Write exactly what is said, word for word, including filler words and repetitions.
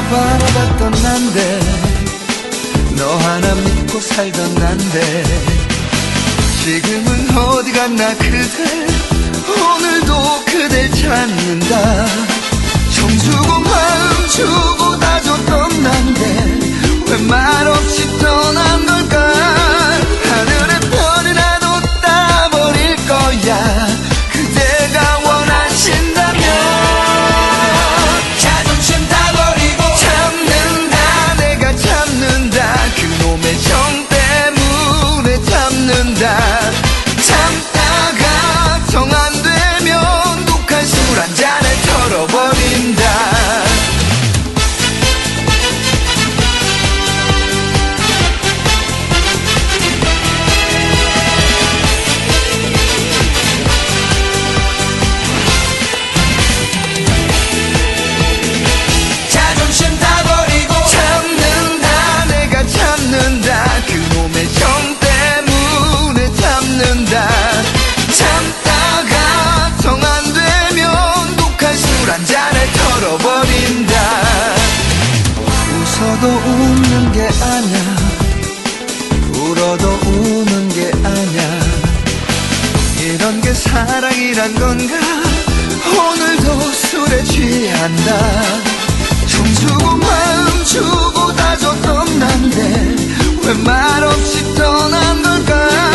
바라봤던 난데 너 하나 믿고 살던 난데 지금은 어디 갔나 그대 오늘도 그댈 찾는다 정주고 마음 주고 다 줬던 난데 왜 말없이 떠난 걸까 하늘의 별이라도 따버릴 거야 그대가 원하신다면 자존심 다 버리고 참는다 내가 참는다 그놈의 정 때문에 참는다 참다가 정 안 되면 독한 술 한 잔에 털어버린다 참다가 정 안 되면 독한 술 한 잔에 털어버린다 웃어도 웃는 게 아냐 울어도 우는 게 아냐 이런 게 사랑이란 건가 오늘도 술에 취한다 정주고 마음 주고 다 줬던 난데 왜 말없이 떠난 걸까